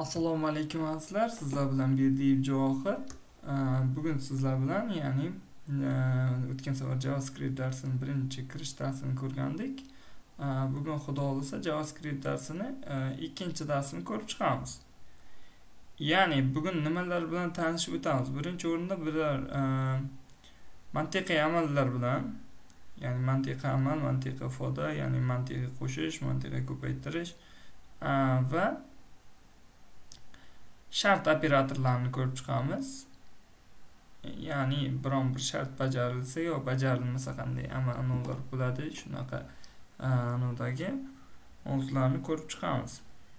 Assalomu alaykum azizlar, sizlar bilan Berdiyev Javohir. Bugun sizlar bilan, ya'ni o'tgan safar JavaScript darsining birinchi kirish darsini ko'rgandik. Bugun xudo xolasa JavaScript darsini ikkinchi darsini ko'rib chiqamiz. Ya'ni bugun nimalar bilan tanishib o'tamiz? Birinchi o'rinda bizlar mantiqiy amallar bilan, ya'ni mantiqiy amal, mantiqiy ifoda, ya'ni mantiqiy qo'shish, mantiqiy ko'paytirish va shart operatorlarini ko'rib chiqamiz. Ya'ni biron bir shart bajarilsa yo bajarilmasa qanday amallar bo'ladi, shunaqa anodagi mavzularni ko'rib chiqamiz.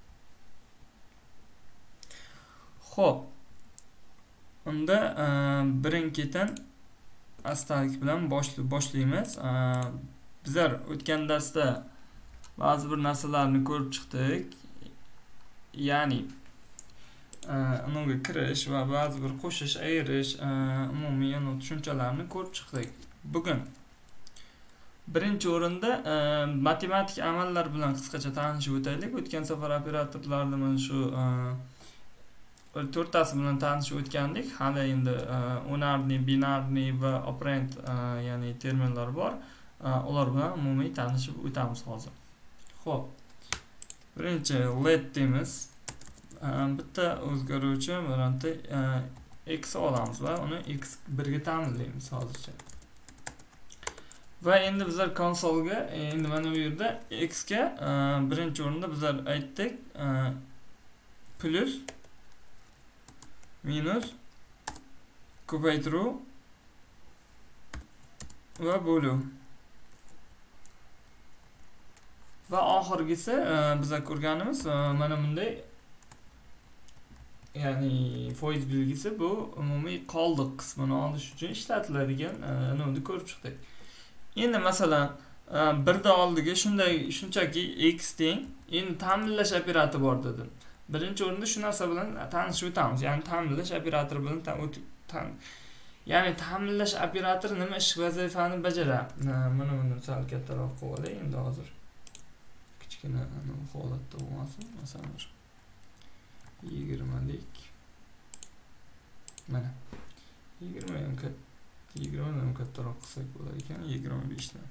Xo'p. Unda birin-ketin astalik bilan boshlaymiz. Bizlar o'tgan darsda ba'zi bir narsalarni ko'rib chiqdik. Ya'ni unga kirish va ba'zi bir qo'shish, ayirish, umumiy tushunchalarni ko'rib chiqdik. Bugun birinchi o'rinda matematik amallar bilan qisqacha tanishib o'taylik. O'tgan safar operatorlarni mana shu to'rttasi bilan tanishib o'tgandik. Hali endi unarniy, binarniy va operand ya'ni terminlar bor. Ular bilan umumiy tanishib o'tamiz hozir. Xo'p. Birinchi let deymiz. Bitta o'zgaruvchi variantda x olamiz va uni x1 ga ta'minlaymiz hozircha. Va endi bizlar konsolga, endi mana bu yerda x ga birinchi o'rinda bizlar aytdik plus minus ko'paytiruv va bo'luv. Va oxirgisi bizlar ko'rganimiz mana bunday, ya'ni foiz belgisi, bu umumiy qoldiq qismini olish uchun ishlatiladigan nodni ko'rib chiqdik. Endi masalan birda oldiga shunchaki x teng, endi ta'minlash operatori bor dedim. Birinchi o'rinda shu narsa bilan tanishib o'tamiz. Ya'ni ta'minlash operatori bilan ya'ni ta'minlash operatori nima ish vazifani bajaradi? Mana buni sal kattaroq qilib olay endi hozir. Kichkina holatda bo'lmasin. Masalan 20 lik. Mana 20 dan kattaroq qilsak bo'lar ekan, 25 dan.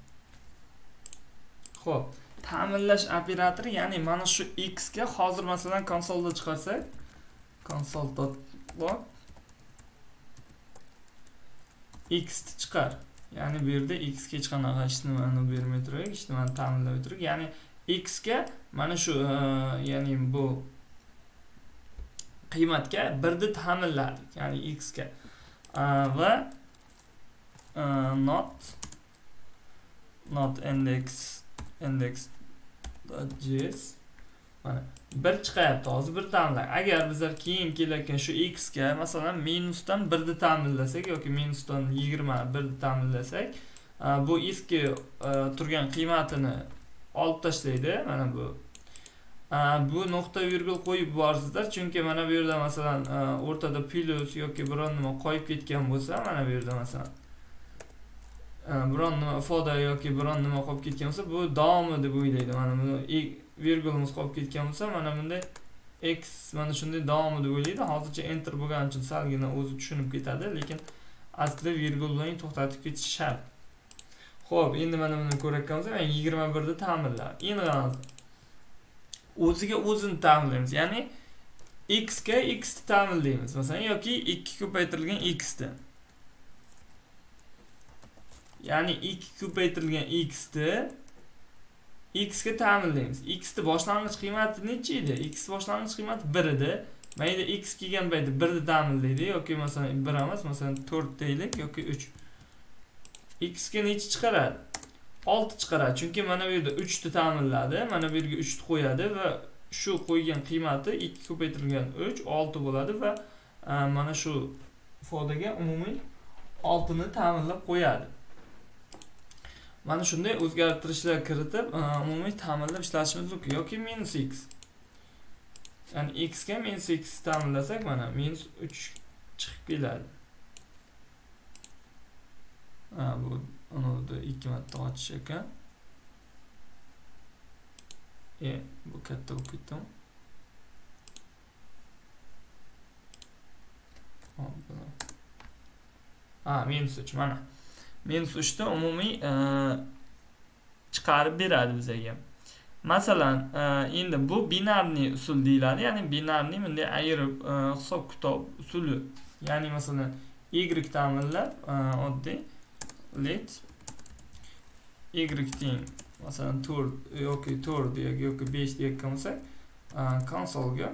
Xo'p, ta'minlash operatori, ya'ni mana shu x ga hozir masalan konsolda chiqarsak, console.log x chiqar. Ya'ni bu yerda x ga hech qanaqa hech nimani bermay turib, hech nimani ta'minlamay turib, ya'ni x ga mana shu ya'ni bu qiymatga 1 ni ta'minladik, ya'ni x ga va not index.js mana 1 chiqayapti, hozir 1 ta'minladik. Agar bizlar keyin kelayotgan shu x ga masalan minusdan 1 ni ta'minlasak yoki minusdan 20 1 ni ta'minlasak, bu eski turgan qiymatini olib tashlaydi. Mana bu nuqta virgul qo'yib borsizlar, chunki mana bu yerda masalan o'rtada plus yoki biron nima qo'yib ketgan bo'lsa, mana bu yerda masalan biron nima ifoda yoki biron nima qolib ketgan bo'lsa, bu davomi deb o'ylaydi. Mana bu virgulimiz qolib ketgan bo'lsa, mana bunday x mana shunday davomi deb o'ylaydi. Hozircha enter bo'lgani uchun salgina o'zi tushunib ketadi, lekin aslida virgul bilan to'xtatib ketish shart. Xo'p, endi mana buni ko'rayotganmiz, men 21 ni ta'minlar. Endi o'ziga o'zini ta'minlaymiz. Ya'ni x ga x ni ta'minlaymiz. Masalan, yoki 2 ko'paytirilgan x ni. Ya'ni 2 ko'paytirilgan x ni x ga ta'minlaymiz. X ni boshlang'ich qiymati necha edi? X boshlang'ich qiymati 1 edi. Mayda x kelgan paytda 1 ni ta'minlaydi yoki masalan 1 emas, masalan 4 deylik yoki 3. X ga necha chiqaradi? 6 chiqaradi. Chunki mana bu yerda 3 ni ta'minladi, mana bu yerga 3 ni qo'yadi va shu qo'ygan qiymati 2 ko'paytirilgan 3 6 bo'ladi va mana shu ifodaga umumiy 6 ni ta'minlab qo'yadi. Mana shunday o'zgartirishlar kiritib umumiy ta'minlab ishlashimiz mumkin yoki minus x. Ya'ni x ga minus x ta'minlasak, mana minus 3 chiqib keladi. Bu uni 2 marta ochish ekan. Bu katta bo'lib ketdimi? -3 mana. -3 da umumiy chiqarib beradi bizga. Masalan, endi bu binarniy usul deyiladi. Ya'ni binarniy bunday ayirib hisob-kitob usuli. Ya'ni masalan y ta'minlab oddiy let y teng masalan 4 yoki 4 yoki 5 deyotgan bo'lsak, konsolga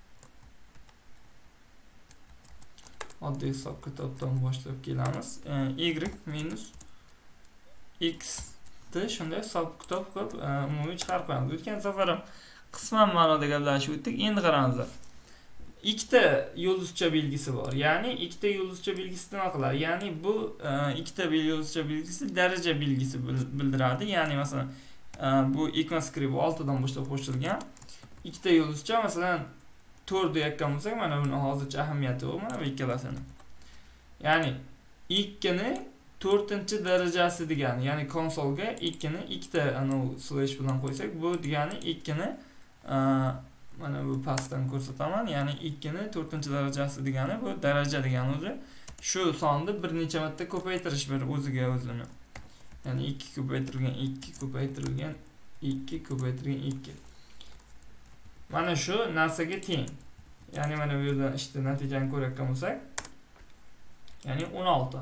oddiy hisob-kitobdan boshlab kelamiz. Y minus x ni shunday hisob-kitob qilib umumiy chiqarib qo'yamiz. O'tgan safar ham qisman ma'noda gaplashib o'tdik. Endi qarangizlar. Ikkita yulduzcha belgisi bor. Ya'ni ikkita yulduzcha belgisi nima qiladi? Ya'ni bu ikkita yulduzcha belgisi daraja belgisi bildiradi. Ya'ni masalan bu ECMAScript 6 dan boshlab qo'shilgan. Ikkita yulduzcha masalan 4 deyotgan bo'lsak, mana buni hozircha ahamiyati yo'q mana bu ikkalasini. Ya'ni 2 ni 4-darajasi degani, ya'ni konsolga 2 ni ikkita slash bilan qo'ysak, bu degani 2 ni mana bu pastdan ko'rsataman. Ya'ni 2 ni 4-darajasi degani bu daraja degani o'zi shu sonni bir necha marta ko'paytirish bir o'ziga o'zini. Ya'ni 2 ko'paytirilgan 2 ko'paytirilgan 2 ko'paytirilgan 2. Mana shu narsaga teng. Ya'ni mana bu yerdan işte natijani ko'rayotgan bo'lsak, ya'ni 16.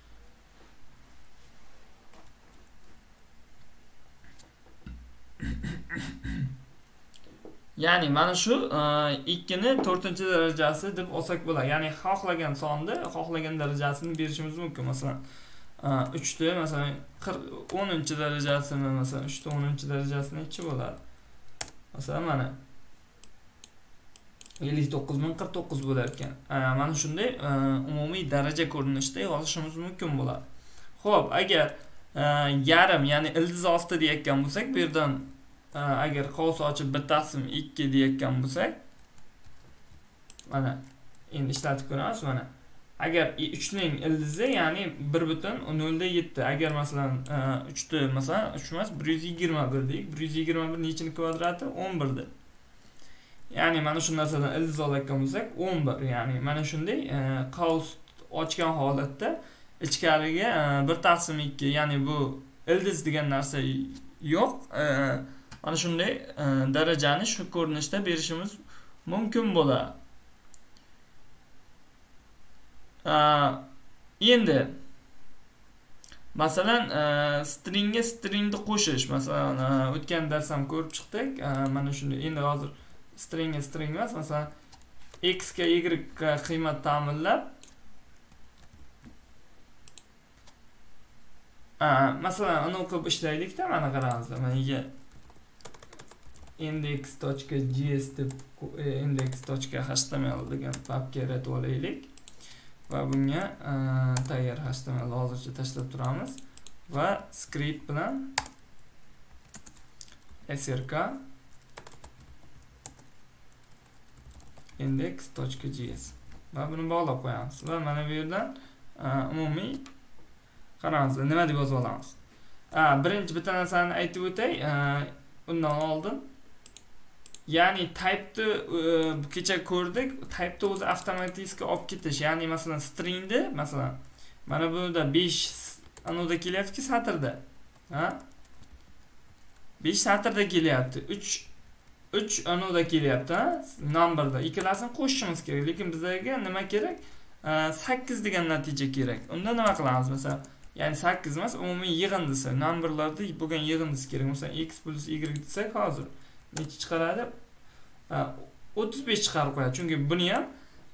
Ya'ni mana shu 2 ni 4-darajasi deb olsak bo'ladi. Ya'ni xohlagan sonni, xohlagan darajasini berishimiz mumkin. Masalan, 3 ni masalan 10-darajasini, masalan 3 ni 10-darajasini necha bo'ladi? Masalan mana 59049 bo'lar ekan. Mana shunday umumiy daraja ko'rinishida yozishimiz mumkin bo'ladi. Xo'p, agar yarim, ya'ni ildiz osti deyotgan bo'lsak, bu yerdan agar qavs ochib 1/2 deyotgan bo'lsak, mana endi ishlatib ko'ramiz mana. Agar 3 ning ildizi, ya'ni 1.0.7. Agar masalan 3 ni masalan 3 emas 121 deylik. 121 nechining kvadrati? 11 dir. Ya'ni mana shu narsadan ildiz olayotgan bo'lsak 11. Ya'ni mana shunday qavs ochgan holatda ichkariga 1/2, ya'ni bu ildiz degan narsa yo'q. Mana shunday darajani shu ko'rinishda berishimiz mumkin bo'ladi. Endi masalan stringga stringni qo'shish, masalan o'tgan darsda ham ko'rib chiqdik. Mana shunday. Endi hozir stringga string emas, masalan x ga y ga qiymat ta'minlab, masalan uni o'qib ishlaylik-da. Mana qarangizlar, mana index.js deb index.html degan papka yaratib olaylik va bunga tayyor html hozircha tashlab turamiz va script bilan srk index.js va buni bog'lab qo'yamiz va mana bu yerdan umumiy qarangizlar nima deb yozib olamiz. Birinchi bitta narsani aytib o'tay undan oldin. Ya'ni type'ni kecha ko'rdik. Type'ni o'zi avtomatik olib ketish. Ya'ni masalan stringni, masalan mana bunda 5 anoda kelyapti satrda. 5 satrda kelyapti. 3 anoda kelyapti, numberda. Ikkalasini qo'shishimiz kerak. Lekin bizga nima kerak? 8 degan natija kerak. Unda nima qilamiz? Masalan, ya'ni 8 emas, umumiy yig'indisi, numberlarda bo'lgan yig'indisi kerak. Masalan, x plus y desak hozir necha chiqaradi? 35 chiqarib qo'yadi. Chunki buni ham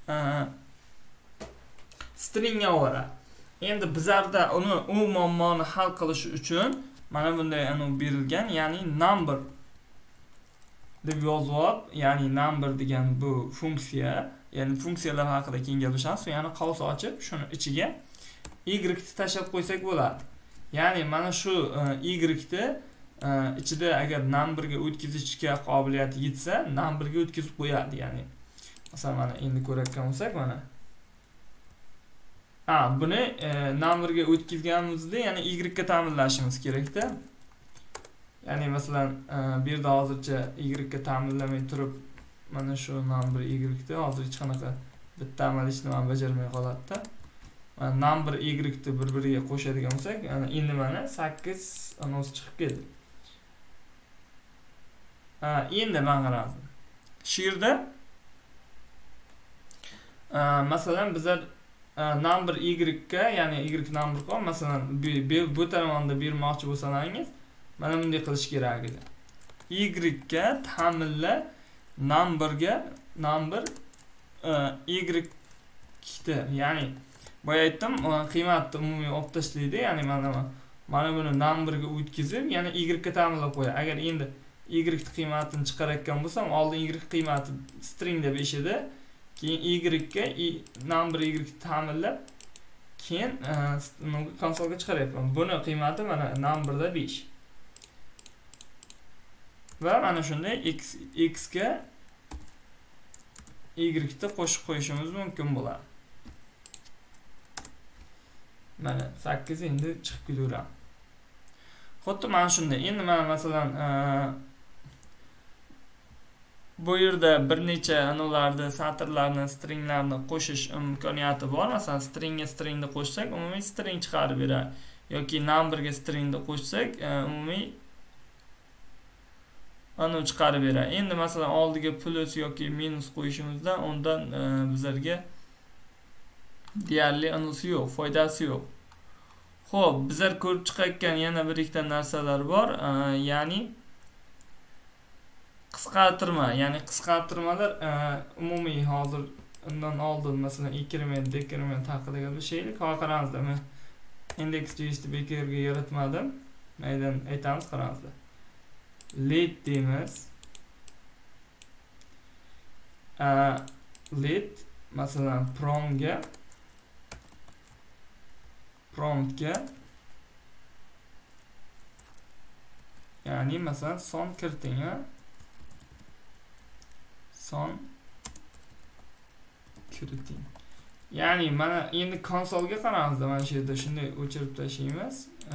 stringga oladi. Endi bizlarda uni muammoni hal qilish uchun mana bunday berilgan, ya'ni number deb yozib olib, ya'ni number degan bu funksiya, ya'ni funksiyalar haqida keyin gaplashamiz. Ya'ni qavs ochib, shuni ichiga y ni tashlab qo'ysak bo'ladi. Ya'ni mana shu y ni ichida agar numberga o'tkazishga qobiliyati yetsa, numberga o'tkazib qo'yadi. Ya'ni masalan mana endi ko'rayotgan bo'lsak, mana buni numberga o'tkazganimizda, ya'ni y ga ta'minlashimiz kerak-da. Ya'ni masalan bu yerda hozircha y ga ta'minlamay turib, mana shu number y da hozir hech qanaqa bitta amal ishlamani bajarmay qoladi-da. Number y ni bir-biriga qo'shadigan bo'lsak, endi mana 8 anons chiqib keldi. Endi men qaraymiz. Shu yerda masalan bizlar number y ga, ya'ni y number qon, masalan bu tomonda bermoqchi bo'lsangiz, mana bunday qilish kerak edi. Y ga ta'minla number y ya'ni boya aytdim, qiymatni umumiy olib tashlaydi, ya'ni mana buni number ga o'tkazib, yana y ga ta'minlab qo'yadi. Agar endi y qiymatini chiqarayotgan bo'lsam, oldin y qiymati string deb eshidi, keyin y ga number y ta'minlab, keyin konsolga chiqaryapman. Buni qiymati mana numberda 5. Va mana shunday x ga y ni qo'shib qo'yishimiz mumkin bo'ladi. Mana 8 endi chiqib kelaveradi. Xuddi mana shunday. Endi mana masalan bu yerda bir necha anolarni, satrlarni, stringlarni qo'shish imkoniyati bor. Masalan, stringga stringni qo'shsak, umumiy string chiqarib beradi. Yoki numberga stringni qo'shsak, umumiy anu chiqarib beradi. Endi masalan oldiga plus yoki minus qo'yishimizdan undan bizlarga deyarli anusi yo'q, foydasi yo'q. Xo'p, bizlar ko'rib chiqayotgan yana bir ikkita narsalar bor, ya'ni qisqartirmalar umumiy hozir undan oldin masalan inkrement, dekrement haqida gaplashaylik. Qarangizlar, men index.js bekorga yaratmadim. Maydan aytamiz, qarangizlar. Let deymiz. Let masalan promptga ya'ni masalan son kiriting, son kiriting. Ya'ni mana endi konsolga qarangizda, mana shu yerda shunday o'chirib tashlaymiz.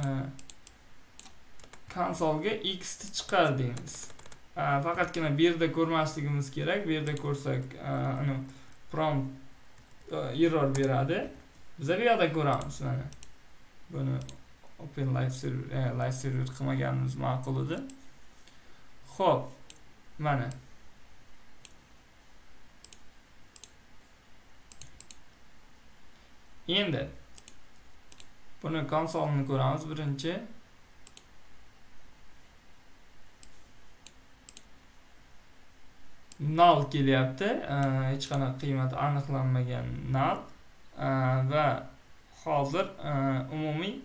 Konsolga x ni chiqar deymiz. Faqatgina bu yerda ko'rmasligimiz kerak. Bu yerda ko'rsak, prompt error beradi. Biz bu yerda ko'ramiz mana. Buni open live server qilmaganimiz ma'qul edi. Xo'p, mana endi buni konsolni ko'ramiz. Birinchi null kelyapti, hech qanaqa qiymati aniqlanmagan null, va hozir umumiy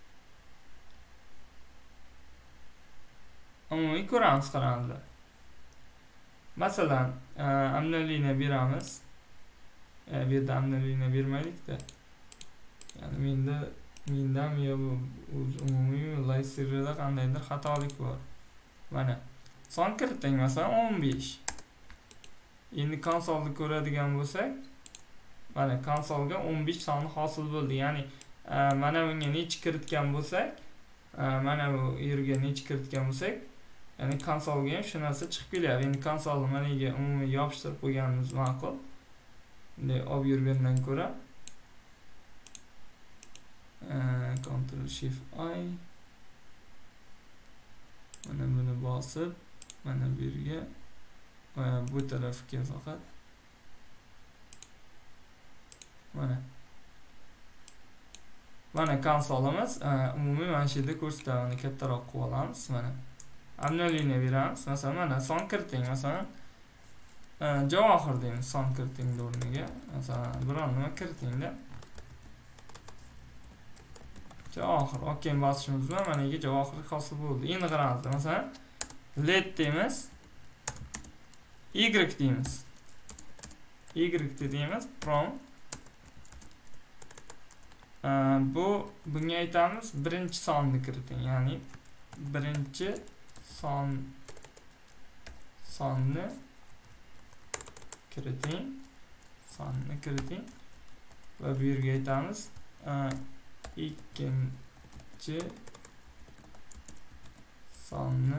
ko'ramiz, qaranglar. Masalan, amnoliniya beramiz. Bu yerda amnoliniya bermaylik-da. Ya'ni mendan yo umumiy live serverda qandaydir xatolik bor. Mana son kiriting, masalan 15. Endi konsolni ko'radigan bo'lsak, mana konsolga 15 soni hosil bo'ldi. Ya'ni mana bunga necha kiritgan bo'lsak, mana bu yerga necha kiritgan bo'lsak, ya'ni konsolga ham shu narsa chiqib kelyapti. Endi konsolni maniga umumiy yopishtirib qo'yganimiz ma'qul. Bunday olib yurgandan ko'ra Ctrl Shift I, mana buni bosib, mana bu yerga, bu tarafga faqat mana konsolimiz umumiy mana shu yerda ko'rsatadi. Kattaroq qilib olamiz. Mana amnoliniya beramiz. Masalan, mana son kiriting, masalan javohir deymiz. Son kiriting o'rniga masalan biron nima kiritingda. Javohir OK bosishimiz bilan mana yerga javohir hosil bo'ldi. Endi qarangizlar, masalan let deymiz, y deymiz. Y deymiz, prompt. Bunga aytamiz, birinchi sonni kiriting, ya'ni birinchi sonni kiriting, va bu yerga aytamiz ikkinchi sonni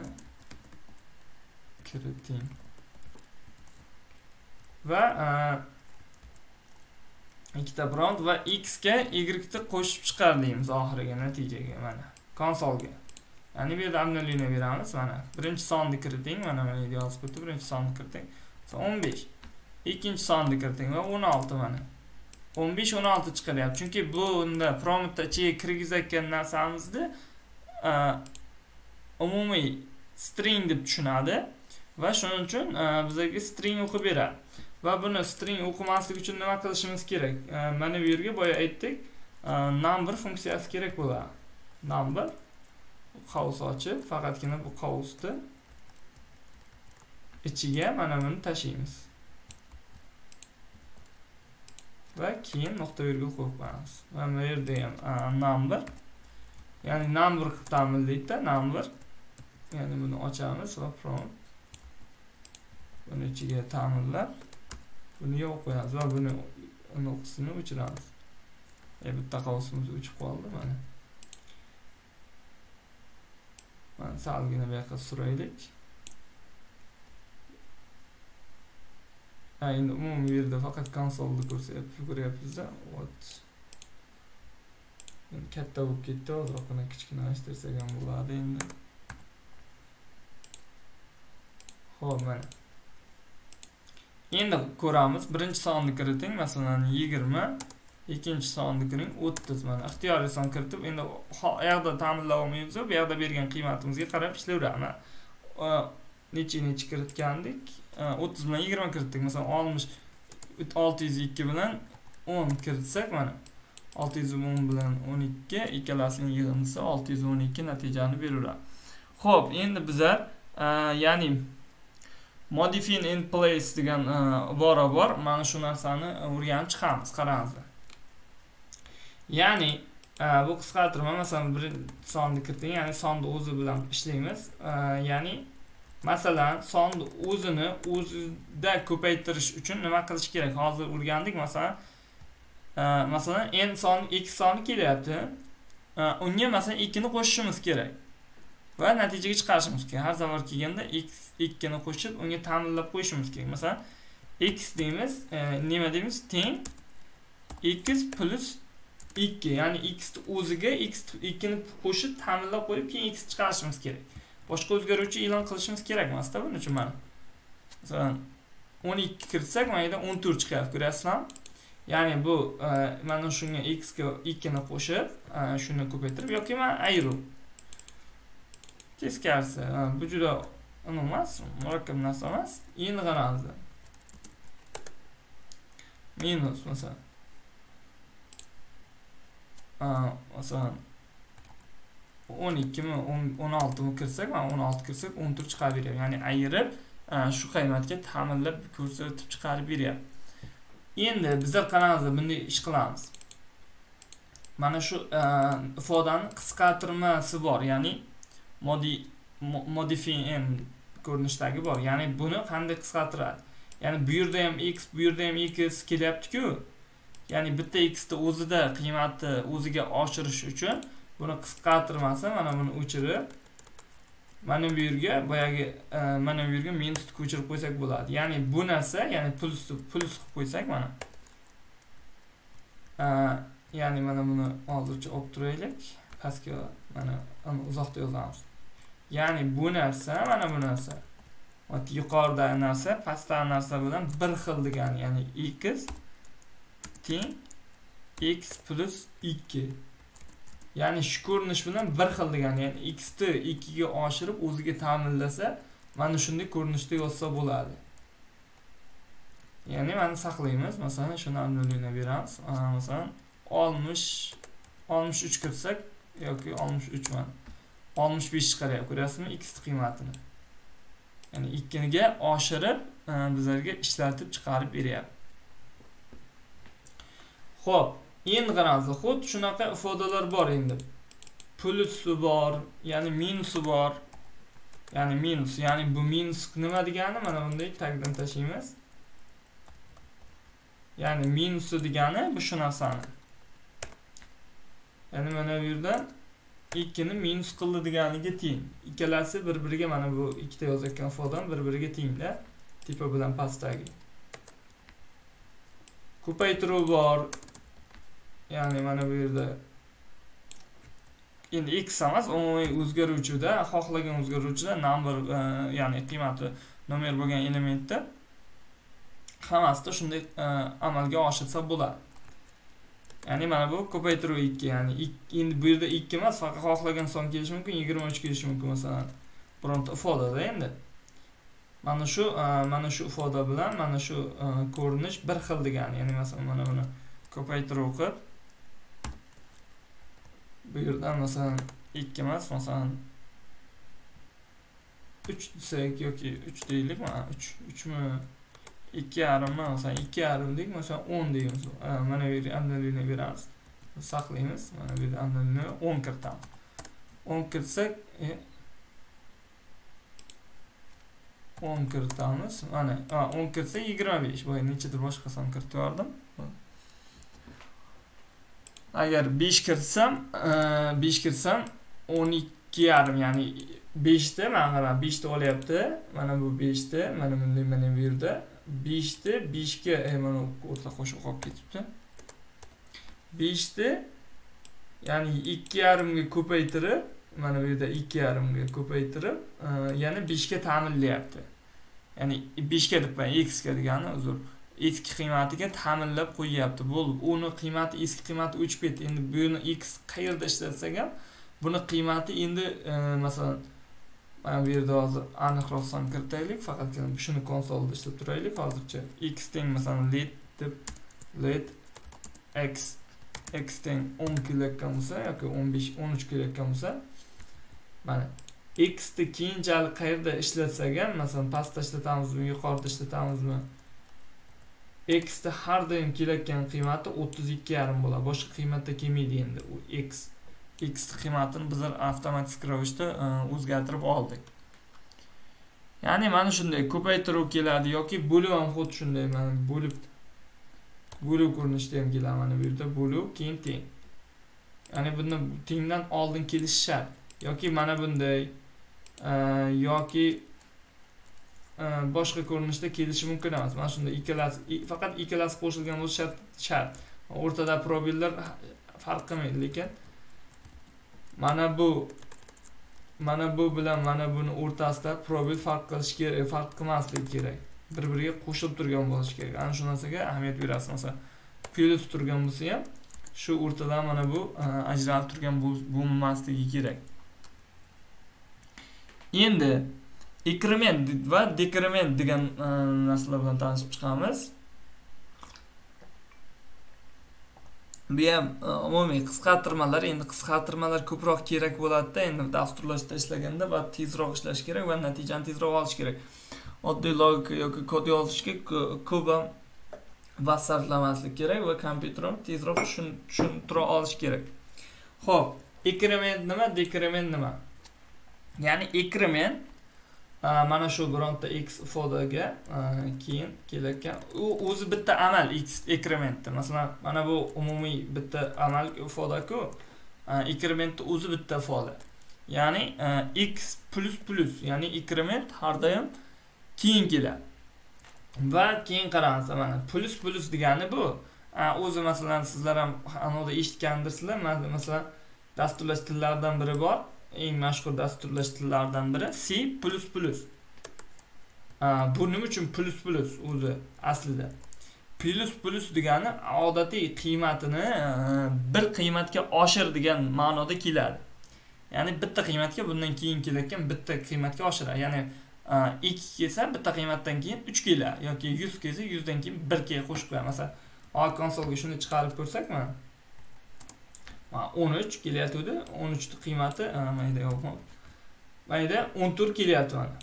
kiriting. Va ikkita prompt va x ga y ni qo'shib chiqar deymiz oxiriga natijaga mana konsolga. Ya'ni bu yerda obnovlение beramiz mana. Birinchi sonni kiriting, mana men yozib qo'ydim. Birinchi sonni kiriting. 15. Ikkinchi sonni kiriting va 16 mana. 15 16 chiqaryapti. Chunki bunda promptda ichiga kirgizayotgan narsamizni umumiy string deb tushunadi va shuning uchun bizga string o'qib beradi. Va buni string o'qimaslik uchun nima qilishimiz kerak? Mana bu yerga boya aytdik, number funksiyasi kerak bo'ladi. Number qavs ochib, faqatgina bu qavsni ichiga mana buni tashlaymiz. Va keyin nuqta virgul qo'yib qo'yamiz. Va bu yerda ham number, ya'ni number qilib ta'minlaydi-da, number. Ya'ni buni ochamiz va prompt buni ichiga ta'minlab buni yo'q qo'yamiz va buni nuqtasini o'chiramiz. Bitta qavsimiz o'chib qoldi mana. Mana salgina bu yoqqa suraylik. Endi umumiy yerda faqat konsolni ko'ryapmiz-da. Endi katta bo'lib ketdi, ozroqgina kichkinalashtirsak ham bo'ladi endi. Xo'p, mana. Endi ko'ramiz. Birinchi sonni kiriting, masalan 20, ikkinchi sonni kiring 30 mana. Ixtiyoriy son kiritib, endi u yoqda ta'minlab olmaymiz, bu yoqda bergan qiymatimizga qarab ishlayveramiz. Necha kiritgandik? 30 bilan 20 kiritdik. Masalan 602 bilan 10 kiritsak mana 610 bilan 12 ikkalasining yig'indisi 612 natijani beraveradi. Xo'p, endi bizlar ya'ni modify in place degan ibora bor. Mana shu narsani o'rganib chiqamiz, qarangizlar. Ya'ni bu qisqartirma, masalan bir sonni kiriting, ya'ni sonni o'zi bilan ishlaymiz. Ya'ni masalan sonni o'zida ko'paytirish uchun nima qilish kerak? Hozir o'rgandik, masalan n soni x soni kelyapti. Unga masalan 2 ni qo'shishimiz kerak. Va natijaga chiqarishimiz kerak. Har safar kelganda x 2 ni qo'shib, unga ta'minlab qo'yishimiz kerak. Masalan x deymiz, nima deymiz? Teng x plus 2, ya'ni x o'ziga x 2 ni qo'shib ta'minlab qo'yib, keyin x chiqarishimiz kerak. Boshqa o'zgaruvchi e'lon qilishimiz kerak emas-da buning uchun mana. Masalan 12 kiritsak, mana yerda 14 chiqyapti, ko'rasizmi? Ya'ni bu mana shunga x ga 2 ni qo'shib, shuni ko'paytirib yoki mana ayirib. Teskarisi. Bu juda emas, murakkab narsa emas. Endi qaranglar. Minus masalan. Masalan 12 mi 16 mi kirsak, mana 16 kirsak 14 chiqarib beryapti. Ya'ni ayirib shu qiymatga ta'minlab ko'rsatib chiqarib beryapti. Endi bizlar qarangizlar, bunday ish qilamiz. Mana shu ifodani qisqartirmasi bor, ya'ni modify in ko'rinishdagi bor. Ya'ni buni qanday qisqartiradi? Ya'ni bu yerda ham x, bu yerda ham x kelyapti-ku. Ya'ni bitta x ni o'zida qiymati o'ziga oshirish uchun buni qisqartirmasi, mana buni o'chirib, mana bu yerga boyagi mana bu yerga minusni ko'chirib qo'ysak bo'ladi. Ya'ni bu narsa, ya'ni plus qilib qo'ysak mana. Ya'ni mana buni hozircha olib turaylik. Pastga mana uzoqda yozamiz. Ya'ni bu narsa, mana bu narsa. Yuqoridagi narsa pastdagi narsa bilan bir xil degani, ya'ni x teng x plus 2. Ya'ni shu ko'rinish bilan bir xil degani, ya'ni x ni 2 ga oshirib o'ziga ta'minlasa, mana shunday ko'rinishda yozsa bo'ladi. Ya'ni mana saqlaymiz. Masalan, shuni obnovlение beramiz. Masalan, 63 kirsak yoki 63 mana 65 chiqaryapti. Ko'rasizmi x qiymatini? Ya'ni 2 ga oshirib bizlarga ishlatib chiqarib beryapti. Xo'p, endi qarangizlar, xuddi shunaqa ifodalar bor endi. Plusi bor, ya'ni minusi bor. Ya'ni minus, ya'ni bu minus nima degani? Mana bunday tagdan tashlaymiz. Ya'ni minusi degani bu shu narsani. Ya'ni mana bu yerda 2 ni minus qildi deganiga teng. Ikkalasi bir-biriga, mana bu ikkita yozayotgan ifodan bir-biriga teng-da. Tepa bilan pastdagi. Ko'paytiruv bor, ya'ni mana bu yerda endi x emas, umumiy o'zgaruvchida, xohlagan o'zgaruvchida number, ya'ni qiymati nomer bo'lgan elementda hammasida shunday amalga oshirsa bo'ladi. Ya'ni mana bu ko'paytiruv 2, ya'ni endi bu yerda 2 emas, faqat xohlagan son kelishi mumkin, 23 kelishi mumkin masalan. Bironta ifodada endi. Mana shu ifoda bilan mana shu ko'rinish bir xil degani. Ya'ni masalan mana buni ko'paytiruv qilib bu yerdan masalan 2 emas, masalan 3 desak yoki 3 deylik, mana 3 mi? 2,5 mi? Masalan 2,5 deylik, masalan 10 deymiz. Mana bu yerga analogini beramiz. Saqlaymiz. Mana bu yerda analogini 10 kiritamiz. 10 kiritsak 10 kiritamiz. Mana 10 kiritsa 25. Bo'yi nechadir boshqa son kiritib yordim. Agar 5 kitsam 12,5, ya'ni 5 da mana qarang, 5 da olyapti. Mana bu 5 da, mana bunday mana bu yerda 5 da 5 ga mana o'rta qo'shib qolib ketibdi. 5 da ya'ni 2,5 ga ko'paytirib, mana bu yerda 2,5 ga ko'paytirib, yana 5 ga ta'minlayapti. Ya'ni 5 ga deb x ga degani, uzr. Eski qiymatiga ta'minlab qo'yyapti. Bo'lib, uni qiymati eski qiymati o'chib ketdi. Endi buni x qayerda ishlatsak ham, buni qiymati endi masalan mana bu yerda hozir aniqroq son kiritaylik, faqatgina shuni konsolda ishlab turaylik hozircha. X teng masalan let x teng 10 kelayotgan bo'lsa yoki 15 13 kelayotgan bo'lsa, mana x ni keyinchalik qayerda ishlatsak ham, masalan pastda ishlatamizmi, yuqorida ishlatamizmi, x da har doim kelayotgan qiymati 32,5 bo'ladi. Boshqa qiymatda kelmaydi endi u x qiymatini biz avtomatik ravishda o'zgartirib oldik. Ya'ni mana shunday ko'paytiruv keladi yoki bo'luv ham xuddi shunday, mana bo'luv ko'rinishida ham keladi. Mana bu yerda bo'luv keyin teng. Ya'ni buni tengdan oldin kelishi shart. Yoki mana bunday yoki boshqa ko'rinishda kelishi mumkin emas. Mana shunda faqat ikkalasi qo'shilgan bo'lsa shart. O'rtada probellar farq qilmaydi, lekin mana bu bilan mana buni o'rtasida probel farq qilmasligi kerak. Bir-biriga qo'shilib turgan bo'lishi kerak. Ana shu narsaga ahamiyat berasiz. Masalan, plus turgan bo'lsa ham shu o'rtadan mana bu ajralib turgan bo'lmasligi kerak. Endi inkrement va dekrement degan narsalar bilan tanishib chiqamiz. Bu ham umumiy qisqartirmalar. Endi qisqartirmalar ko'proq kerak bo'ladi-da, endi dasturlashda ishlaganda va tezroq ishlash kerak va natijani tezroq olish kerak. Oddiy logika yoki kod yozishga ko'p ham vaqt sarflamaslik kerak va kompyuterim tezroq tushuntira olish kerak. Xo'p, inkrement nima, dekrement nima? Ya'ni inkrement mana shu bironta x ifodaga keyin kelayotgan o'zi bitta amal x inkrementda. Masalan, mana bu umumiy bitta amal ifoda-ku, inkrementda o'zi bitta ifoda. Ya'ni x plus, ya'ni inkrement har doim keyin keladi. Va keyin qarangizlar, mana plus degani bu. O'zi masalan sizlar ham anoda eshitgandirsizlar. Masalan, dasturlash tillaridan biri bor. Eng mashhur dasturlash tillaridan biri C++. Bu nima uchun plus o'zi aslida? Plus degani odatiy qiymatini bir qiymatga oshir degan ma'noda keladi. Ya'ni bitta qiymatga bundan keyin kelayotgan bitta qiymatga oshiradi. Ya'ni 2 kelsa bitta qiymatdan keyin 3 keladi yoki 100 kelsa 100 dan keyin 1 ga qo'shib qo'yadi. Masalan, konsolga shuni chiqarib ko'rsak, mana 13 kelyapti. 13 ni qiymati mayda yo'qmi? Mayda 14 kelyapti mana.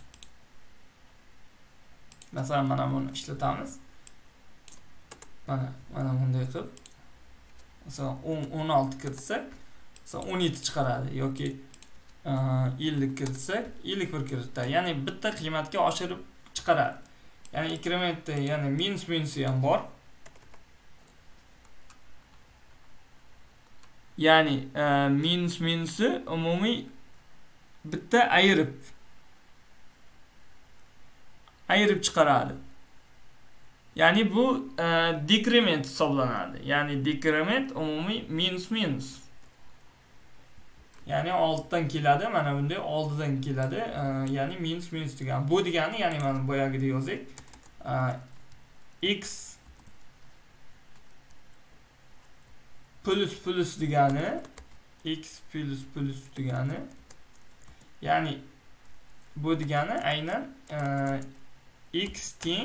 Masalan, mana buni ishlatamiz. Mana bunday qilib. Masalan, 16 kiritsak, masalan 17 chiqaradi yoki 50 kiritsak, 51 kiritadi. Ya'ni bitta qiymatga oshirib chiqaradi. Ya'ni inkrementda, ya'ni minus ham bor. Ya'ni minusi umumiy bitta ayirib chiqaradi. Ya'ni bu dekrement hisoblanadi. Ya'ni dekrement umumiy minus minus. Ya'ni oldidan keladi, mana bunday oldidan keladi. Ya'ni minus minus degani. Bu degani, ya'ni mana boyagida yozdik. X plus plus degani, x plus plus degani. Ya'ni bu degani aynan x teng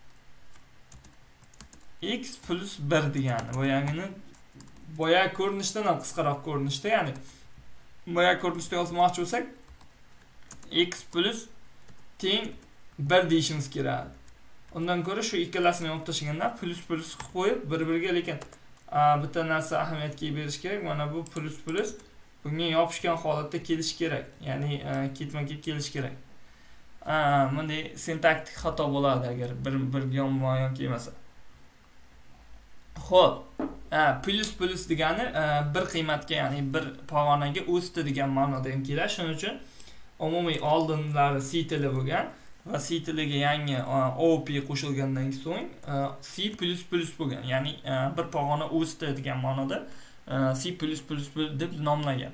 x plus 1 degani. Boya ko'rinishdan ham qisqaroq ko'rinishda, ya'ni boya ko'rinishda yozmoqchi bo'lsak x plus teng 1 deyishimiz kerak. Undan ko'ra shu ikkalasini olib tashlaganda plus plus qilib qo'yib bir-biriga, lekin bitta narsa ahamiyatga berish kerak. Mana bu plus plus bunga yopishgan holatda kelish kerak. Ya'ni ketma-ket kelish kerak. Bunday sintaktik xato bo'ladi agar bir yonma-yon kelmasa. Xo'p, plus plus degani bir qiymatga, ya'ni bir pog'onaga o'sdi degan ma'noda ham keladi. Shuning uchun umumiy oldinlari C tili bo'lgan va C tiliga yangi OP qo'shilgandan so'ng C++ bo'lgan. Ya'ni bir pog'ona o'sdi degan ma'noda C++ deb nomlagan.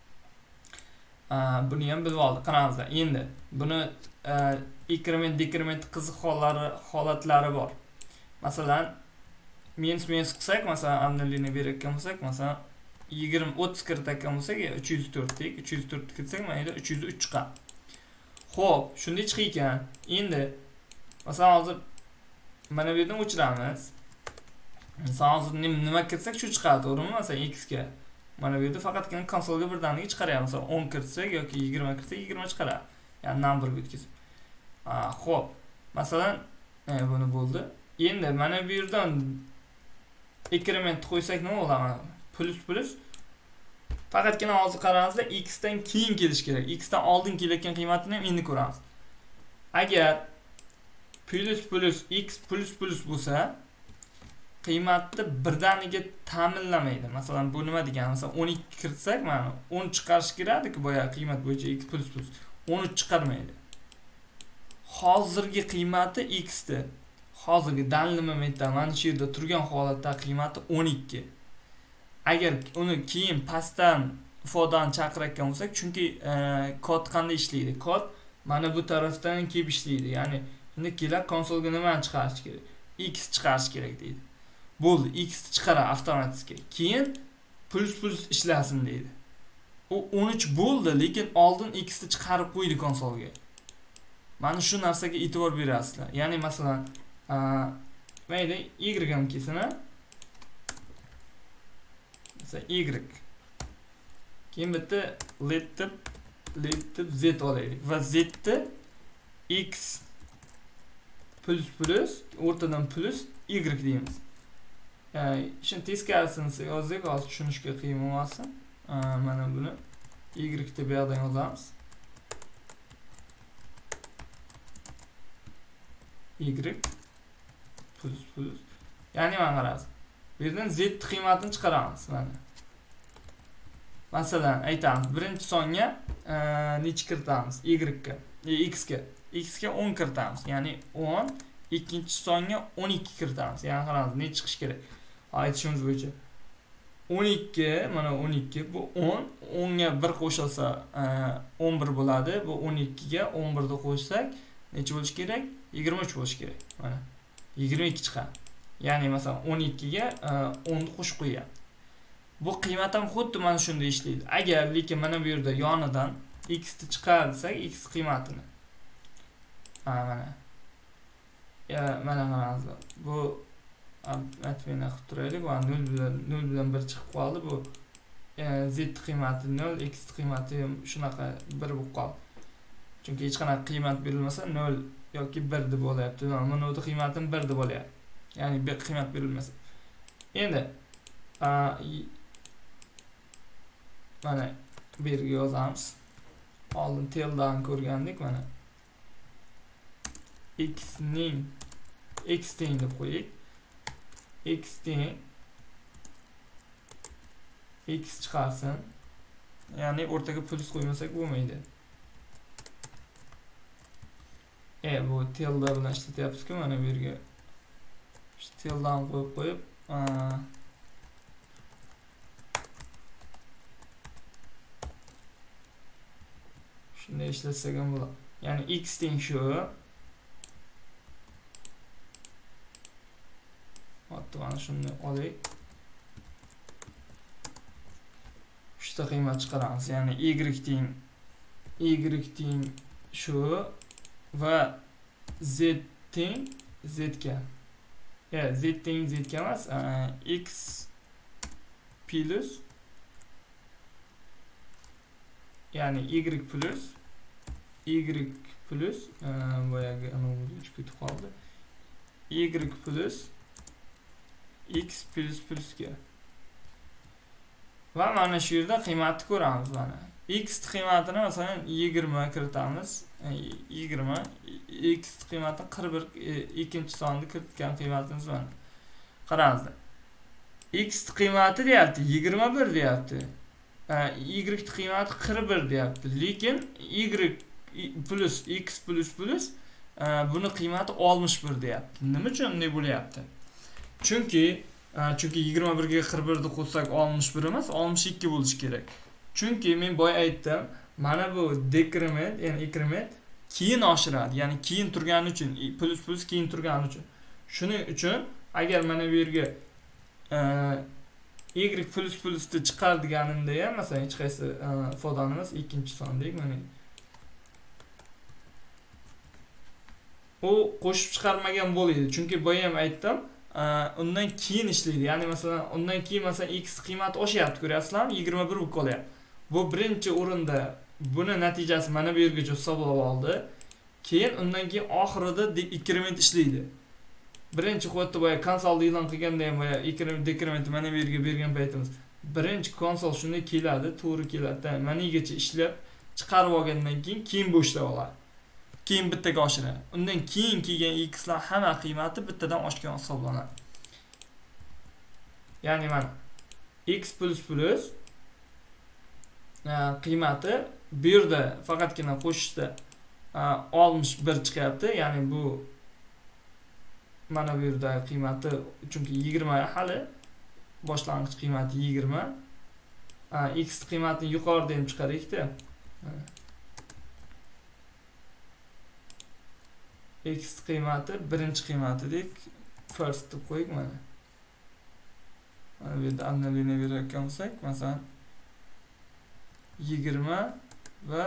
Buni ham bilib oldik. Qarangizlar. Endi buni inkrement dekrement qiziq holatlari bor. Masalan, minus minus qilsak, masalan, amnalini berayotgan bo'lsak, masalan 20-30 kiritayotgan bo'lsak, 304 dek, 304 kiritsak, mana yerda 303 chiqadi. Xo'p, shunday chiqar ekan. Endi masalan hozir mana bu yerdan o'chiramiz. Masalan hozir nima kiritsak shu chiqadi, to'g'rimi? Masalan x ga. Mana bu yerda faqatgina konsolga birdaniga chiqaryapmiz. Masalan 10 kiritsak yoki 20 kiritsak 20 chiqaradi. Ya'ni numberga o'tkazib. Xo'p. Masalan, buni bo'ldi. Endi mana bu yerdan inkrement qo'ysak nima bo'ladi? Plus plus. Faqatgina hozir qarangizlar, x dan keyin kelish kerak. X dan oldin kelayotgan qiymatini ham endi ko'ramiz. Agar plus plus x plus plus bo'lsa, qiymatni birdaniga ta'minlamaydi. Masalan, bu nima degani? Masalan, 12 kiritsak, mana 10 chiqarish kerak-ku boya qiymat bo'yicha x plus plus. 13 chiqarmaydi. Hozirgi qiymati x da. Hozirgi danli momentda mana shu yerda turgan holatda qiymati 12. Agar uni keyin pastdan ifodan chaqirayotgan bo'lsak, chunki kod qanday ishlaydi? Kod mana bu tarafdan kelib ishlaydi. Ya'ni endi kelar konsolga nimani chiqarish kerak? X chiqarish kerak deydi. Bo'ldi, x chiqaradi avtomatik. Keyin plus plus ishlasin deydi. U 13 bo'ldi, lekin oldin x ni chiqarib qo'ydi konsolga. Mana shu narsaga e'tibor berasizlar. Ya'ni masalan, mayda y ham kelsin, y. Keyin bitta let deb z olaylik va z ni x plus plus o'rtadan plus y deymiz. Shuni teskarisini yozdik, hozir tushunishga qiyin bo'lmasin. Mana buni y deb bu yerdan yozamiz. Y plus plus. Ya'ni mana qarasiz. Bu yerdan z qiymatini chiqaramiz mana. Masalan, aytamiz, birinchi songa necha kiritamiz? Y ga, x ga. X ga 10 kiritamiz. Ya'ni 10, ikkinchi songa 12 kiritamiz. Ya'ni qaramiz, necha chiqish kerak? Aytishimiz bo'yicha 12, mana 12 bu 10, 10 ga 1 qo'shilsa 11 bo'ladi. Bu 12 ga 11 ni qo'shsak necha bo'lish kerak? 23 bo'lish kerak. Mana 22 chiqadi. Ya'ni masalan 12 ga 10 ni qo'shib qo'yapti. Bu qiymat ham xuddi mana shunday ishlaydi. Agar lekin mana bu yerda yonidan x ni chiqarsak, x qiymatini. Mana. Mana qarangizlar. Bu atmeni qilib turaylik. Va 0 bilan 1 chiqib qoldi. Bu z qiymati 0, x qiymati ham shunaqa 1 bo'lib qoldi. Chunki hech qanaqa qiymat berilmasa 0 yoki 1 deb bo'layapti. Mana bu qiymatim 1 deb bo'layapti. Ya'ni bir qiymat berilmasa. Endi mana bu yerga yozamiz. Oldin tildan ko'rgandik mana. X teng deb qo'ydik. X teng x chiqarsin. Ya'ni o'rtaga plus qo'ymasak bo'lmaydi. Bu tilda bilan ishlatyapmiz-ku, mana bu yerga tildani qo'yib shunday ishlatsak ham bo'ladi. Ya'ni x teng shu. Hatto mana shuni olaylik. 3 ta qiymat chiqaramiz. Ya'ni y teng shu va z teng z ga. Ya z teng z ga emas, x plus ya'ni y plus boyagi anavga ketib qoldi. Y plus x plus ga. Va mana shu yerda qiymatni ko'ramiz mana. X qiymatini masalan 20 kiritamiz. 20 x qiymatini 41 ikkinchi sonda kiritgan qiymatimiz mana. Qarangizlar. X qiymati deyapti 21 deyapti. Y qiymati 41 deyapti. Lekin y plus x plus buni qiymati 61 deyapti. Nima uchun bunday bo'lyapti? Chunki 21 ga 41 ni qo'shsak 61 emas, 62 bo'lishi kerak. Chunki men boya aytdim, mana bu dekrement, ya'ni inkrement keyin oshiradi. Ya'ni keyin turgani uchun, plus keyin turgani uchun. Shuning uchun agar mana bu yerga y plus ni chiqarganimda ham, masalan, hech qaysi ifodani emas, ikkinchi sondek mana u qo'shib chiqarmagan bo'ladi. Chunki boya ham aytdim, undan keyin ishlaydi. Ya'ni masalan, undan keyin masalan x qiymati oshyapti, ko'ryapsizlarmi? 21 bo'lib qolyapti. Bu birinchi o'rinda buni natijasi mana bu yergacha hisoblab oldi. Keyin undan keyin oxirida inkrement ishlaydi. Birinchi xuddi boya konsolda e'lon qilganda ham boya dekrement mana bu yerga bergan paytimiz. Birinchi konsol shunday keladi, to'g'ri keladi. Manigacha ishlab chiqarib olgandan keyin bo'shlab oladi. Keyin bittaga oshiradi. Undan keyin kelgan x'lar hamma qiymati bittadan oshgan hisoblanadi. Ya'ni mana x plus qiymati bu yerda faqatgina qo'shishda 61 chiqyapti. Ya'ni bu mana bu yerda qiymati, chunki 20 hali boshlang'ich qiymati 20. X qiymatini yuqorida ham chiqaraylik-da. X qiymati birinchi qiymatidek first deb qo'ydik mana. Mana bu yerda analina berayotgan bo'lsak, masalan 20 va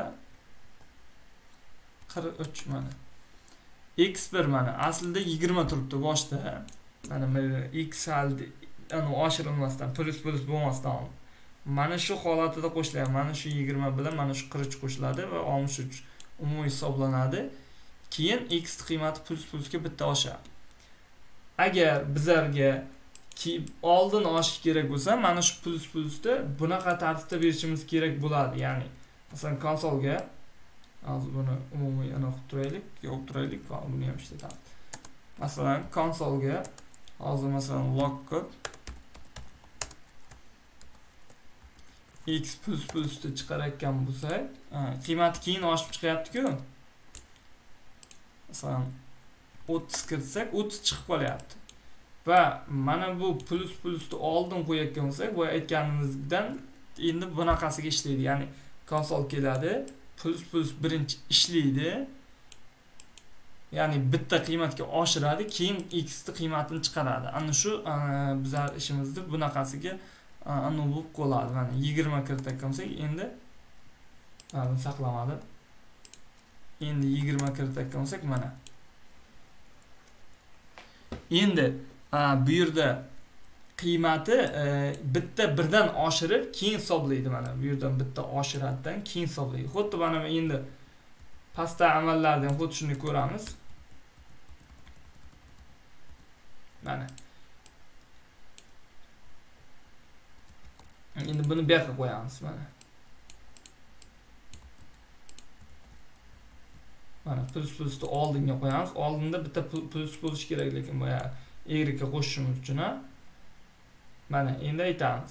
43 mana. X1 mana aslida 20 turibdi boshda. Mana x haldi ani oshirilmasdan plus bo'lmasdan. Mana shu holatida qo'shiladi. Mana shu 20 bilan mana shu 43 qo'shiladi va 63 umumiy hisoblanadi. Keyin x qiymati plusga bitta oshadi. Agar bizlarga oldin oshish kerak bo'lsa, mana shu plusda bunaqa tartibda berishimiz kerak bo'ladi. Ya'ni masalan konsolga hozir buni umumiy aniq turaylik, va buni ham ishlatamiz. Masalan konsolga hozir masalan log kod x plusni chiqarayotgan bo'lsak, qiymati keyin oshib chiqyapti-ku. Masalan 30 kiritsak 30 chiqib qolyapti. Va mana bu plusni oldin qo'yayotgan bo'lsak, bu aytganimizdan endi bunaqasiga ishlaydi. Ya'ni konsol keladi, plus birinchi ishlaydi. Ya'ni bitta qiymatga oshiradi, keyin x qiymatini chiqaradi. Ana shu bizlar ishimizda bunaqasiga anu bo'lib qoladi. Mana 20 kiritayotgan bo'lsak, endi buni saqlamadim. Endi 20 kiritayotgan bo'lsak mana. Endi bu yerda qiymati bitta birdan oshirib keyin hisoblaydi mana. Bu yerdan bitta oshiradidan keyin hisoblaydi. Xuddi mana endi pastda amallardan xuddi shuni ko'ramiz. Mana. Endi buni bu yoqqa qo'yamiz mana. Mana plusni oldinga qo'yamiz. Oldinda bitta plus bo'lishi kerak, lekin bu y ga qo'shishimiz uchun mana endi aytamiz.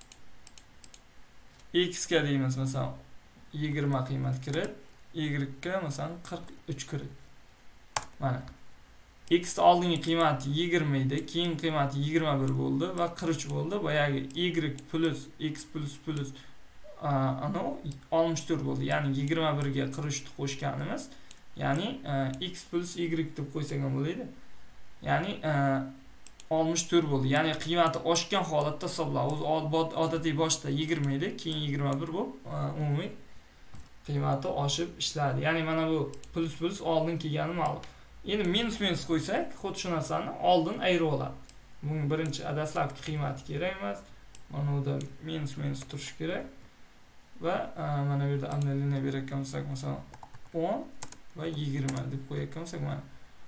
X ga deymiz masalan 20 qiymat kirit, y ga masalan 43 kirit. Mana. x oldingi qiymati 20 edi, keyin qiymati 21 bo'ldi va 43 bo'ldi. Boyagi y plus x plus ana 64 bo'ldi. Ya'ni 21 ga 43 ni qo'shganimiz, ya'ni x plus y deb qo'ysak ham bo'ladi. Ya'ni 64 bo'ldi. Ya'ni qiymati oshgan holatda hisoblaymiz. Odatiy boshda 20 edi, keyin 21 bo'lib, umumiy qiymati oshib ishladi. Ya'ni mana bu plus oldin kelgani ma'lum. Endi minus qo'ysak, xuddi shu narsani oldin ayirib oladi. Buning birinchi dastlabki qiymati kerak emas. Mana bu da minus turishi kerak. Va mana bu yerda analina berayotgan bo'lsak, masalan 10 va 20 deb qo'yayotgan bo'lsak, mana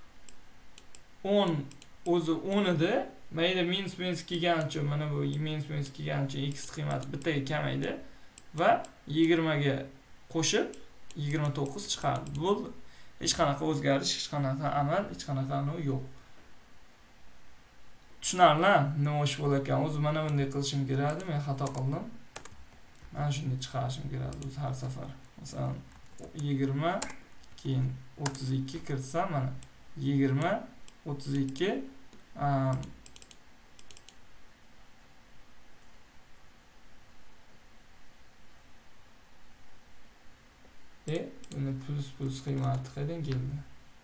10 o'zi 10 edi. Mayda minus kelgani uchun mana bu minus kelgani uchun x qiymati bittaga kamaydi va 20 ga qo'shib 29 chiqardi. Bo'ldi. Hech qanaqa o'zgarish, hech qanaqa amal, hech qanaqa yo'q. Tushunarli? Nima ish bo'larkan? O'zi mana bunday qilishim kerak edi, men xato qildim. Mana shunday chiqarishim kerak edi har safar. Masalan, 20 keyin 32 kirsam, mana 20 32 buni plus qiymati qayerdan keldi?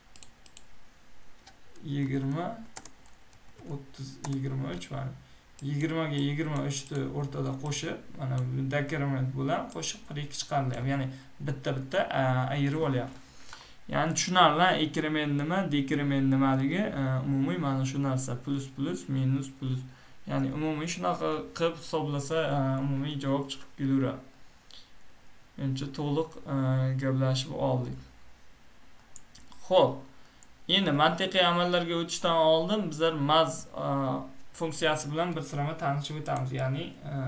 20 30 23 mana 20 ga 23 ni o'rtada qo'shib, mana bu dekrement bilan qo'shib 42 chiqarilyapti. Ya'ni bitta ayirib olyapti. Ya'ni tushunarli, inkrement nima, dekrement nimaligi umumiy mana shu narsa plus minus plus. Ya'ni umumiy shunaqa qilib hisoblasa umumiy javob chiqib kelaveradi. Endi to'liq gaplashib oldik. Xo'p, endi mantiqiy amallarga o'tishdan oldin bizlar maz funksiyasi bilan bir sirama tanishib o'tamiz. Ya'ni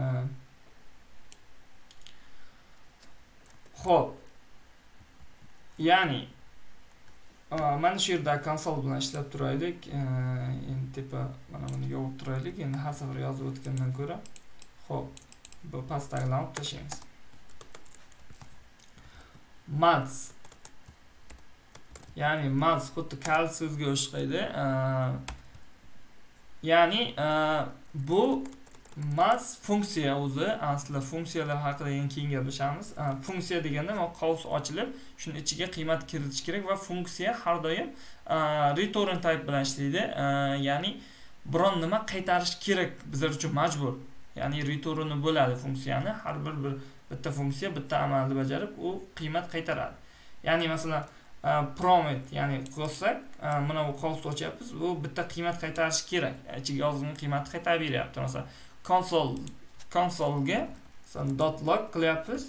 xo'p, ya'ni mana shu yerda konsol bilan ishlab turaylik. Endi tepa mana buni yopib turaylik. Endi har safar yozib o'tgandan ko'ra, xo'p, bu pastdagilarni olib tashlaymiz. Maz, ya'ni maz xuddi kal so'zga o'xshaydi. Ya'ni bu maz funksiya o'zi. Aslida funksiyalar haqida keyin gaplashamiz. Funksiya deganda qavs ochilib, shuni ichiga qiymat kiritish kerak va funksiya har doim return type bilan ishlaydi. Ya'ni biron nima qaytarish kerak bizlar uchun majbur. Ya'ni return bo'ladi funksiyani. Har bitta funksiya bitta amalni bajarib, u qiymat qaytaradi. Ya'ni masalan prompt, ya'ni qo'shsak, mana bu qavs ochyapmiz, bu bitta qiymat qaytarishi kerak. Ichiga yozilgan qiymatni qaytarib beryapti. Masalan, konsolga masalan .log qilyapmiz,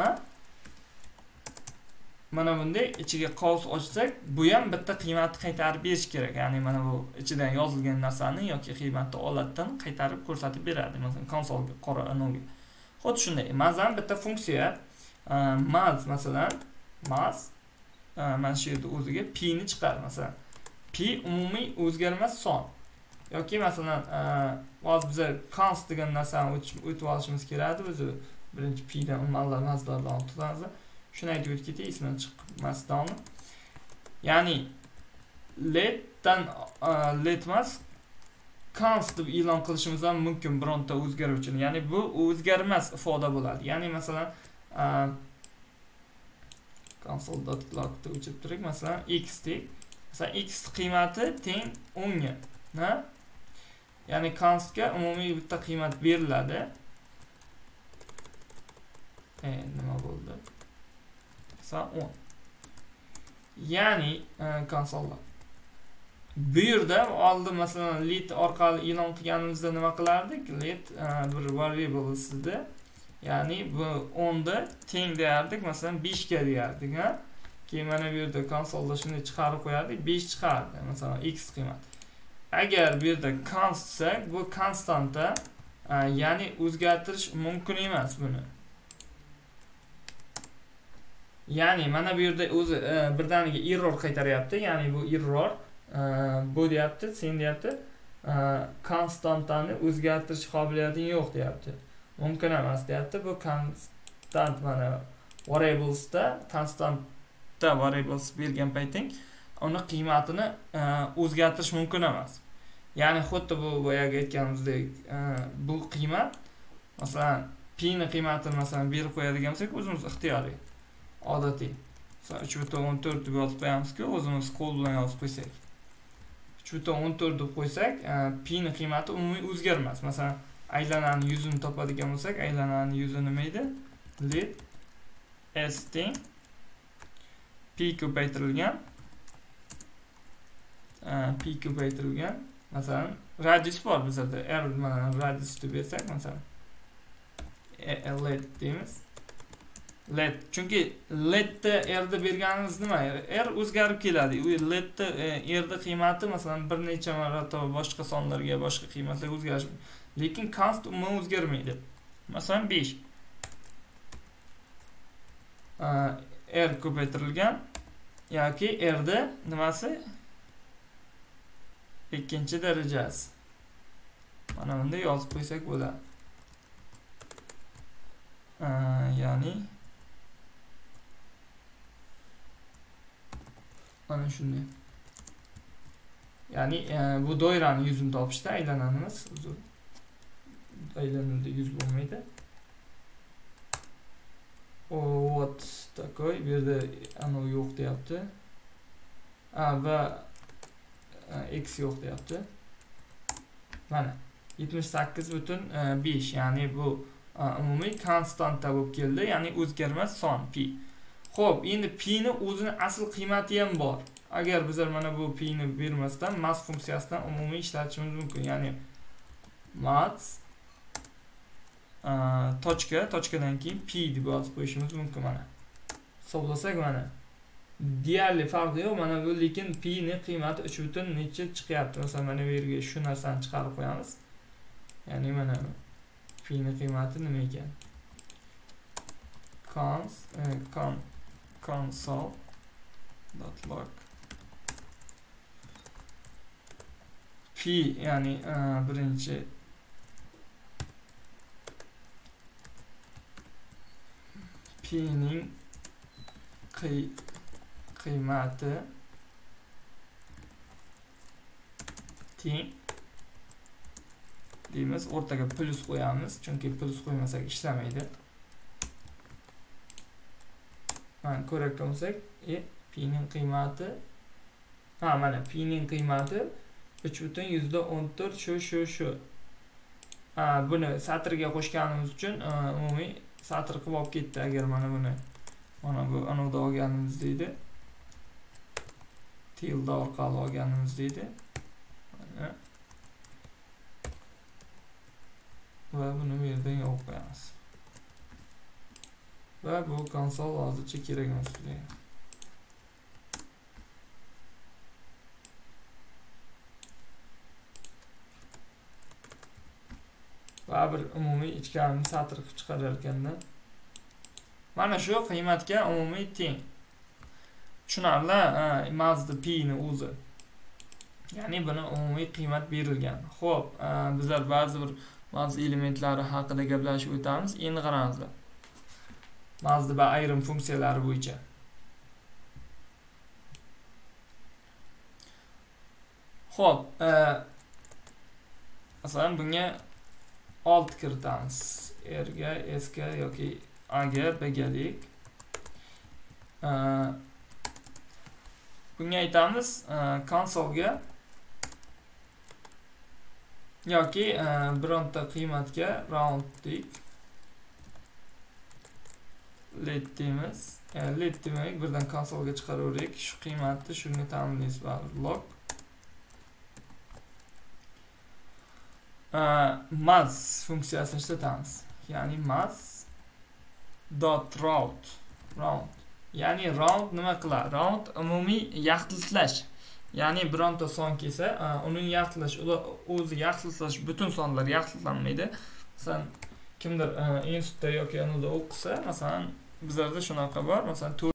mana bunday ichiga qavs ochsak, bu ham bitta qiymatni qaytarib berish kerak. Ya'ni mana bu ichidan yozilgan narsani yoki qiymatni olatdan qaytarib ko'rsatib beradi. Masalan, konsolga qora anoga. Xuddi shunday. Maz ham bitta funksiya. Maz masalan, mana shu yerda o'ziga p ni chiqaradi. Masalan, p umumiy o'zgarmas son. Yoki masalan, hozir biz const degan narsani o'tib olishimiz kerak edi. O'zi birinchi p dan mazlardan olib tutamiz. Shuni aytib o'tib ismini chiqmasdan. Ya'ni let emas, const deb e'lon qilishimiz ham mumkin bironta o'zgaruvchini. Ya'ni bu o'zgarmas ifoda bo'ladi. Ya'ni masalan console.log deb o'chib turing. Masalan x dek. Masalan x qiymati teng 10 ga. Ya'ni constga umumiy bitta qiymat beriladi. Nima bo'ldi? Masalan 10. Ya'ni konsollar. Bu yerda oldin masalan let orqali e'lon qilganimizda nima qilardik? Let bir variable ustida, ya'ni bu 10 da teng deyardik, masalan 5 ga deyardik, Keyin mana bu yerda konsolda shuni chiqarib qo'yardik, 5 chiqardi, masalan x qiymat. Agar bu yerda const desak, bu konstanta, ya'ni o'zgartirish mumkin emas buni. Ya'ni mana bu yerda o'zi birdaniga error qaytaryapti, ya'ni bu error bu deyapti, sen deyapti, konstantani o'zgartirish qobiliyating yo'q deyapti. Mumkin emas deyapti. Bu konstant mana variablesda konstantda variables bergan payting uni qiymatini o'zgartirish mumkin emas. Ya'ni xuddi bu boyagi aytganimizdek, bu qiymat masalan pi ni qiymatini masalan berib qo'yadigan bo'lsak, o'zimiz ixtiyoriy, odatiy. Masalan 3.14 deb yozib qo'yamiz-ku, o'zimiz qo'l bilan yozib qo'ysak. 3.14 deb qo'ysak, pi ni qiymati umumiy o'zgarmas. Masalan, aylanani yuzini topadigan bo'lsak, aylanani yuzi nima edi? Let s teng pi ko'paytirilgan masalan radius bor bizda, r mana radius deb bersak, masalan let deymiz. Let, chunki letda r da berganimiz nima? R o'zgarib keladi. U letda r da qiymati masalan bir necha marotaba boshqa sonlarga, boshqa qiymatlarga o'zgarishi, lekin const umuman o'zgarmaydi. Masalan 5 r ko'paytirilgan yoki r da nimasi? Ikkinchi darajasi. Mana bunda yozib qo'ysak bo'ladi. Ya'ni mana shunday. Ya'ni bu doirani yuzini topishda aylanamiz. Aylananda yuz bo'lmaydi. Вот такой. Bu yerda ana yo'q deyapti. Va x yo'q deyapti. Mana 78.5, ya'ni bu umumiy konstanta bo'lib keldi, ya'ni o'zgarmas son pi. Xo'p, endi pi ni o'zini asl qiymati ham bor. Agar bizlar mana bu pi ni bermasdan mass funksiyasidan umumiy ishlatishimiz mumkin. Ya'ni mass tochkadan keyin pi deb yozib qo'yishimiz mumkin mana. Hisoblasak mana deyarli farqi yo'q, mana bu, lekin pi ni qiymati 3 butun necha chiqyapti. Masalan, mana bu yerga shu narsani chiqarib qo'yamiz. Ya'ni mana pi ni qiymati nima ekan? console.log pi, ya'ni birinchi pi ning qiymati teng deymiz, o'rtaga plus qo'yamiz, chunki plus qo'ymasak ishlamaydi. Mana ko'rakka olsak, pi ning qiymati mana pi ning qiymati 3.14 shu. Buni satrga qo'shganimiz uchun umumiy satr qilib olib ketdi. Agar mana buni bu anoda olganimiz deydi. Tilda orqali olganimiz deydi. Va buni bu yerdan yopib qo'yamiz. Va bu konsol hozircha kerak emas bizga. Va bir umumiy ichkarini satr qilib chiqarar ekanda. Mana shu qiymatga umumiy teng. Tushunarli? Mazda pi ni o'zi. Ya'ni buni umumiy qiymat berilgan. Xo'p, bizlar ba'zi bir Mazda elementlari haqida gaplashib o'tamiz. Endi qaramizlar. Mazda va ayrim funksiyalari bo'yicha. Xo'p, masalan bunga 6 kiritamiz. R ga, S ga yoki A ga, B ga deylik. Bunga aytamiz konsolga yoki bironta qiymatga round deylik. Let deymiz. Let demak birdan konsolga chiqaraverdik. Shu qiymatni shunga ta'minlaymiz. Log mass funksiyasini ishlatamiz. Ya'ni mass dot round. Ya'ni round nima qiladi? Round umumiy yaxlitlash. Ya'ni bironta son kelsa, uning yaxlitlash, o'zi yaxlitlash, butun sonlar yaxlitlanmaydi. Masalan, kimdir institutda yoki anada o'qisa, masalan, bizlarda shunaqa bor. Masalan,